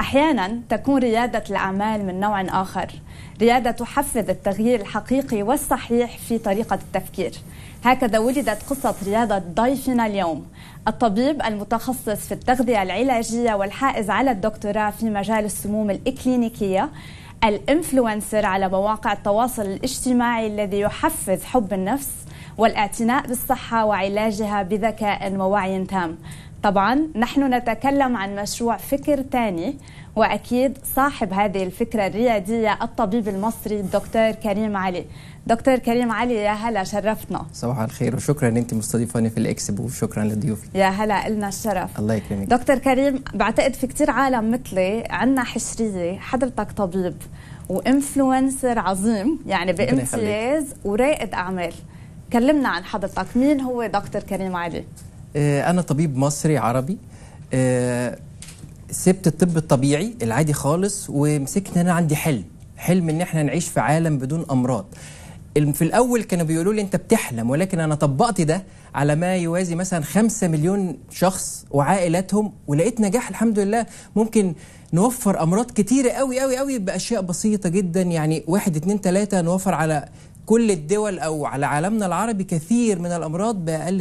أحيانا تكون ريادة الأعمال من نوع آخر، ريادة تحفز التغيير الحقيقي والصحيح في طريقة التفكير. هكذا ولدت قصة ريادة ضيفنا اليوم، الطبيب المتخصص في التغذية العلاجية والحائز على الدكتوراه في مجال السموم الإكلينيكية، الإنفلونسر على مواقع التواصل الاجتماعي الذي يحفز حب النفس والاعتناء بالصحة وعلاجها بذكاء ووعي تام. طبعا نحن نتكلم عن مشروع فكر تاني، وأكيد صاحب هذه الفكرة الريادية الطبيب المصري الدكتور كريم علي. دكتور كريم علي، يا هلا، شرفتنا. صباح الخير، وشكرا ان انت مستضيفاني في الاكسبو، وشكرا لضيوفي. يا هلا، إلنا الشرف. الله يكرمك. دكتور كريم، بعتقد في كتير عالم مثلي عنا حشرية، حضرتك طبيب وإنفلونسر عظيم يعني بامتياز ورائد أعمال. كلمنا عن حضرتك، مين هو دكتور كريم علي؟ أنا طبيب مصري عربي، سبت الطب الطبيعي العادي خالص ومسكت. أنا عندي حلم إن احنا نعيش في عالم بدون أمراض. في الأول كانوا بيقولوا لي أنت بتحلم، ولكن أنا طبقت ده على ما يوازي مثلا 5 مليون شخص وعائلاتهم، ولقيت نجاح الحمد لله. ممكن نوفر أمراض كتيرة قوي قوي قوي بأشياء بسيطة جدا، يعني 1 2 3 نوفر على كل الدول أو على عالمنا العربي كثير من الأمراض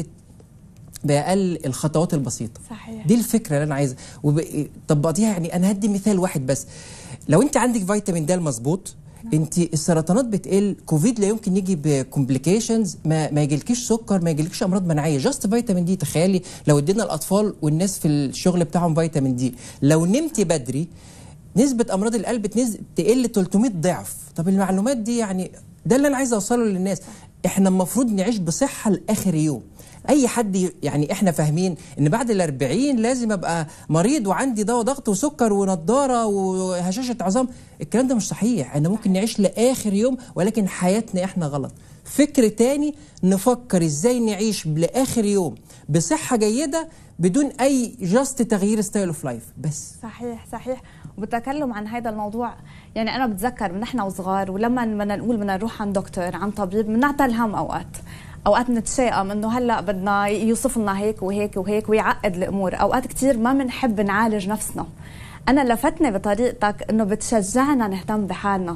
بأقل الخطوات البسيطة. صحيح. دي الفكرة اللي أنا عايزها وطبقتيها. يعني أنا هدي مثال واحد بس. لو أنت عندك فيتامين د المظبوط، أنت السرطانات بتقل، كوفيد لا يمكن يجي بكومبليكيشنز، ما يجيلكيش سكر، ما يجيلكيش أمراض مناعية، جاست فيتامين دي. تخيلي لو ادينا الأطفال والناس في الشغل بتاعهم فيتامين دي، لو نمتي بدري نسبة أمراض القلب تقل 300 ضعف. طب المعلومات دي يعني ده اللي أنا عايز أوصله للناس. إحنا المفروض نعيش بصحة لآخر يوم. أي حد يعني إحنا فاهمين إن بعد 40 لازم أبقى مريض وعندي دواء ضغط وسكر ونضارة وهشاشة عظام. الكلام ده مش صحيح. أنا ممكن نعيش لآخر يوم، ولكن حياتنا إحنا غلط. فكر تاني، نفكر إزاي نعيش لآخر يوم بصحة جيدة بدون أي جاست تغيير ستايل اوف لايف بس. صحيح صحيح. وبتكلم عن هذا الموضوع، يعني أنا بتذكر من إحنا وصغار، ولما بدنا نقول بدنا نروح عند دكتور عن طبيب بنعطى الهم. أوقات نتشائم إنه هلا بدنا يوصف لنا هيك وهيك وهيك ويعقد الأمور. أوقات كتير ما بنحب نعالج نفسنا. أنا لفتني بطريقتك إنه بتشجعنا نهتم بحالنا،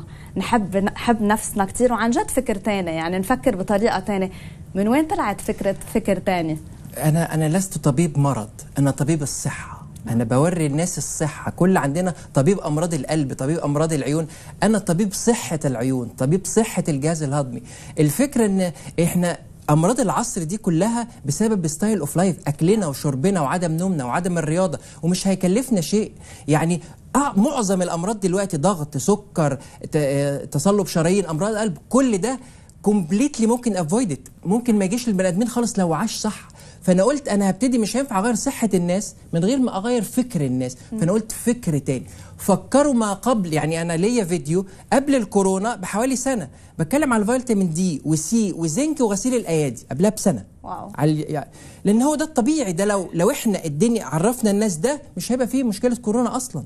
نحب نفسنا كتير، وعن جد فكر تاني، يعني نفكر بطريقة تانية. من وين طلعت فكرة فكر تاني؟ أنا لست طبيب مرض، أنا طبيب الصحة. أنا بوري الناس الصحة. كل عندنا طبيب أمراض القلب، طبيب أمراض العيون، أنا طبيب صحة العيون، طبيب صحة الجهاز الهضمي. الفكرة إن إحنا أمراض العصر دي كلها بسبب ستايل اوف لايف، أكلنا وشربنا وعدم نومنا وعدم الرياضة، ومش هيكلفنا شيء. يعني معظم الأمراض دلوقتي ضغط، سكر، تصلب شرايين، أمراض قلب، كل ده كومبليتلي ممكن افويدد، ممكن ما يجيش للبني ادمين خالص لو عاش صح. فانا قلت انا هبتدي، مش هينفع اغير صحه الناس من غير ما اغير فكر الناس. فانا قلت فكر تاني، فكروا ما قبل. يعني انا ليا فيديو قبل الكورونا بحوالي سنه بتكلم على الفيتامين دي وسي وزنك وغسيل الايادي قبلها بسنه. واو. يعني لان هو ده الطبيعي. ده لو احنا الدنيا عرفنا الناس ده مش هيبقى فيه مشكله كورونا اصلا.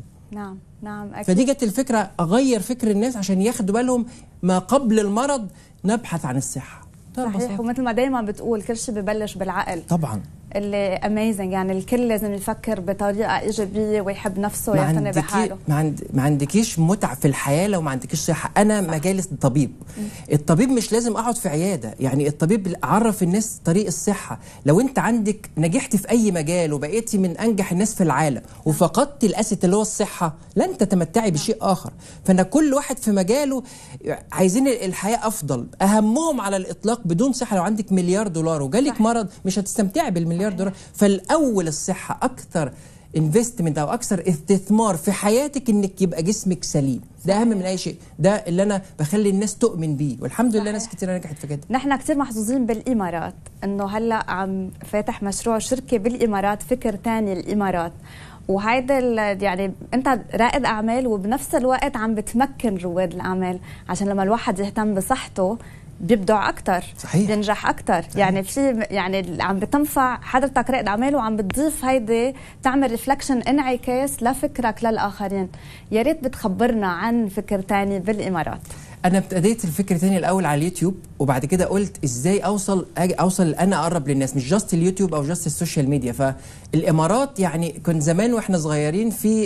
نعم أكيد. فدي جت الفكره، اغير فكر الناس عشان ياخدوا بالهم ما قبل المرض، نبحث عن الصحه. صحيح. ومثل ما دايما بتقول، كل شيء ببلش بالعقل. طبعا. اللي اميزنج، يعني الكل لازم يفكر بطريقه ايجابيه ويحب نفسه ويعتني بحاله. ما عندكيش متعه في الحياه لو ما عندكيش صحه. انا مجالس طبيب. الطبيب مش لازم اقعد في عياده، يعني الطبيب عرف الناس طريق الصحه. لو انت عندك نجحت في اي مجال وبقيتي من انجح الناس في العالم وفقدت الاسد اللي هو الصحه، لن تتمتعي بشيء اخر. فانا كل واحد في مجاله عايزين الحياه افضل. اهمهم على الاطلاق بدون صحه. لو عندك مليار دولار وجالك مرض مش هتستمتعي بالمليار دولار. فالاول الصحه، اكثر انفستمنت او اكثر استثمار في حياتك انك يبقى جسمك سليم. ده اهم من اي شيء. ده اللي انا بخلي الناس تؤمن بيه، والحمد لله ناس كتير نجحت في كده. نحن كتير محظوظين بالامارات انه هلا عم فاتح مشروع شركه بالامارات، فكر تاني الامارات. وهيدا يعني انت رائد اعمال وبنفس الوقت عم بتمكن رواد الاعمال، عشان لما الواحد يهتم بصحته بيبدع اكثر، بينجح اكثر. يعني في يعني عم بتنفع حضرتك رائد اعمال وعم بتضيف هيدي، تعمل ريفلكشن، انعكاس لفكرك للاخرين. يا ريت بتخبرنا عن فكر تاني بالامارات. انا ابتديت الفكره تاني الاول على اليوتيوب، وبعد كده قلت ازاي اوصل انا اقرب للناس، مش جاست اليوتيوب او جاست السوشيال ميديا. فالامارات يعني كنت زمان واحنا صغيرين في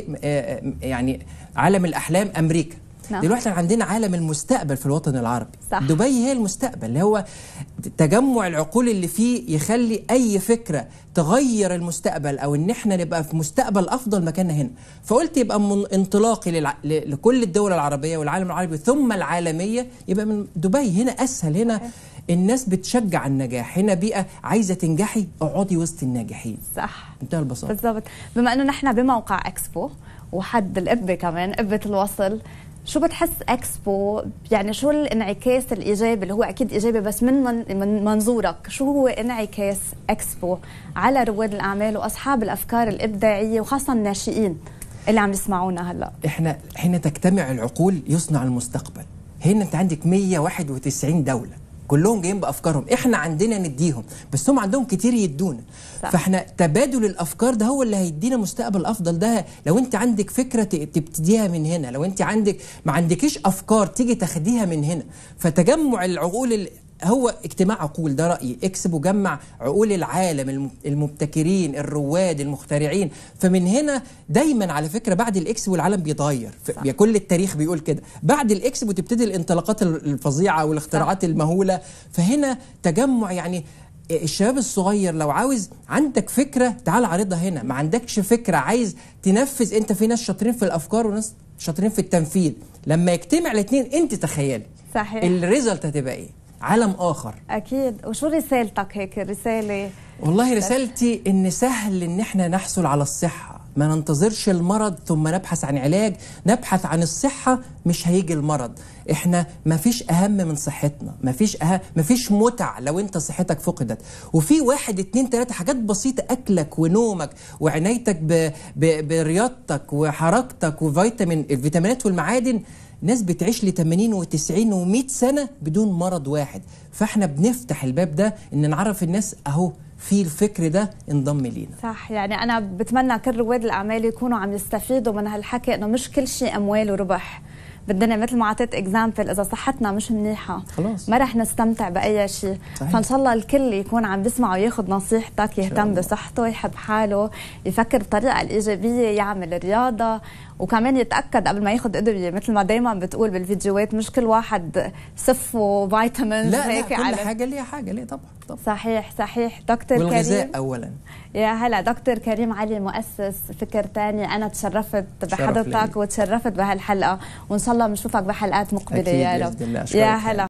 يعني عالم الاحلام امريكا، دلوقتي عندنا عالم المستقبل في الوطن العربي. صح. دبي هي المستقبل، اللي هو تجمع العقول اللي فيه يخلي اي فكره تغير المستقبل او ان احنا نبقى في مستقبل افضل مكاننا هنا. فقلت يبقى انطلاقي لكل الدول العربيه والعالم العربي ثم العالميه يبقى من دبي. هنا اسهل، هنا الناس بتشجع النجاح، هنا بيئه عايزه تنجحي اقعدي وسط الناجحين. صح، منتهى البساطه. بالضبط. بما انه نحن بموقع اكسبو وحد القبه كمان قبه الوصل، شو بتحس اكسبو يعني شو الانعكاس الايجابي اللي هو اكيد ايجابي بس من منظورك، شو هو انعكاس اكسبو على رواد الاعمال واصحاب الافكار الابداعيه وخاصه الناشئين اللي عم يسمعونا هلا؟ احنا حين تجتمع العقول يصنع المستقبل. هنا انت عندك 191 دوله كلهم جايين بافكارهم، احنا عندنا نديهم بس هم عندهم كتير يدونا. صح. فاحنا تبادل الافكار ده هو اللي هيدينا مستقبل افضل. ده لو انت عندك فكره تبتديها من هنا، لو انت ما عندكيش افكار تيجي تاخديها من هنا. فتجمع العقول هو اجتماع عقول، ده رأيي. اكسبو جمع عقول العالم، المبتكرين، الرواد، المخترعين. فمن هنا دايما على فكرة بعد الاكسبو العالم بيتغير، كل التاريخ بيقول كده. بعد الاكسبو تبتدي الانطلاقات الفظيعة والاختراعات المهولة. فهنا تجمع يعني الشباب الصغير لو عندك فكرة تعال عرضها هنا، ما عندكش فكرة عايز تنفذ، انت في ناس شاطرين في الافكار وناس شاطرين في التنفيذ. لما يجتمع الاثنين انت تخيلي صحيح الريزلت هتبقى ايه، عالم آخر. أكيد. وشو رسالتك هيك الرسالة؟ والله رسالتي إن سهل إن إحنا نحصل على الصحة، ما ننتظرش المرض ثم نبحث عن علاج، نبحث عن الصحة مش هيجي المرض. إحنا ما فيش أهم من صحتنا، ما فيش متع لو أنت صحتك فقدت. وفي 1 2 3 حاجات بسيطة، أكلك ونومك وعنايتك برياضتك وحركتك الفيتامينات والمعادن. ناس بتعيش ل80 و90 و100 سنة بدون مرض واحد. فاحنا بنفتح الباب ده ان نعرف الناس اهو في الفكر ده انضم لينا. صح. يعني انا بتمنى كل رواد الاعمال يكونوا عم يستفيدوا من هالحكي، انه مش كل شيء اموال وربح. بدنا مثل ما اعطيت اكزامبل، اذا صحتنا مش منيحه خلاص ما رح نستمتع باي شيء. فان شاء الله الكل يكون عم بيسمع وياخذ نصيحتك، يهتم بصحته، يحب حاله، يفكر بطريقه الايجابيه، يعمل رياضه، وكمان يتاكد قبل ما ياخذ ادويه مثل ما دائما بتقول بالفيديوهات مش كل واحد سف وفيتامينز هيك. لا كل حاجه ليها حاجه ليه طبعا. صحيح. دكتور والغذاء كريم اولا. يا هلا دكتور كريم علي، مؤسس فكر تاني. انا تشرفت بحضرتك وتشرفت بهالحلقه، وان شاء الله بنشوفك بحلقات مقبله. يا رب. يا هلا.